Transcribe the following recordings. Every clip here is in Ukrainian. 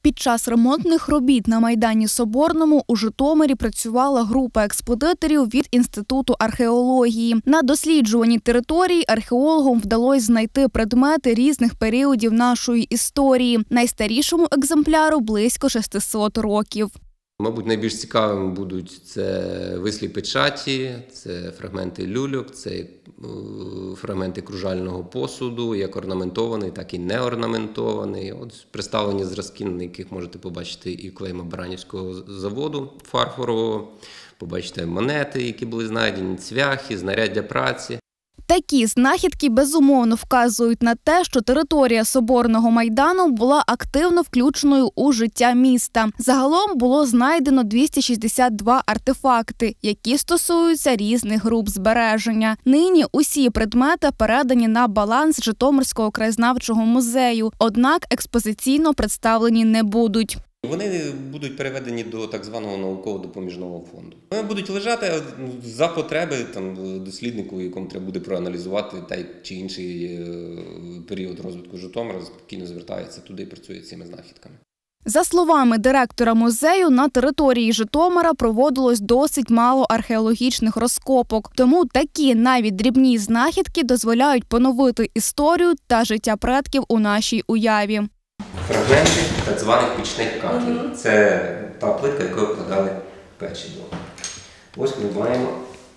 Під час ремонтних робіт на Майдані Соборному у Житомирі працювала група експедиторів від Інституту археології. На досліджуваній території археологам вдалося знайти предмети різних періодів нашої історії. Найстарішому екземпляру близько 600 років. Мабуть, найбільш цікавими будуть це вислі печаті, це фрагменти люльок, це фрагменти кружального посуду, як орнаментований, так і неорнаментований. От представлені зразки, на яких можете побачити і клейма Баранівського заводу фарфорового, побачите монети, які були знайдені, цвяхи, знаряддя праці. Такі знахідки безумовно вказують на те, що територія Соборного Майдану була активно включеною у життя міста. Загалом було знайдено 262 артефакти, які стосуються різних груп збереження. Нині усі предмети передані на баланс Житомирського краєзнавчого музею, однак експозиційно представлені не будуть. Вони будуть переведені до так званого науково-допоміжного фонду. Вони будуть лежати за потреби досліднику, якому треба буде проаналізувати той чи інший період розвитку Житомира, спокійно звертається туди і працює з цими знахідками. За словами директора музею, на території Житомира проводилось досить мало археологічних розкопок. Тому такі навіть дрібні знахідки дозволяють поновити історію та життя предків у нашій уяві. Фрагменти так званих пічних катлів. Це та плитка, якою вкладали печі. Ось ми маємо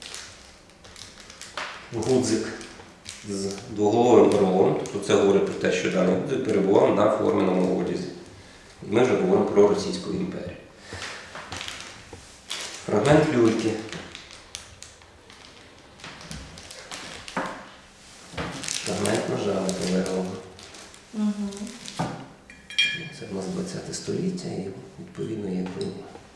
гудзик з двоголовим орлом. Тобто це говорить про те, що даний гудзик перебував на форменому одязі. І ми вже говоримо про Російську імперію. Фрагмент люльки. Фрагмент ножа металевого. Це у нас 20 століття і відповідно є плині.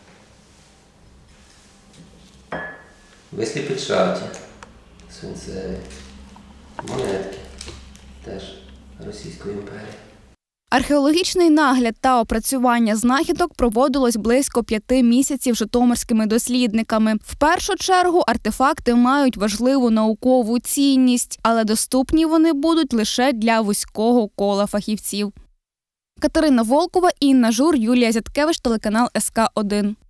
Вислі печаті, свинцеві, монетки, теж Російської імперії. Археологічний нагляд та опрацювання знахідок проводилось близько 5 місяців житомирськими дослідниками. В першу чергу артефакти мають важливу наукову цінність, але доступні вони будуть лише для вузького кола фахівців. Катерина Волкова, Інна Жур, Юлія Зяткевич, телеканал СК1.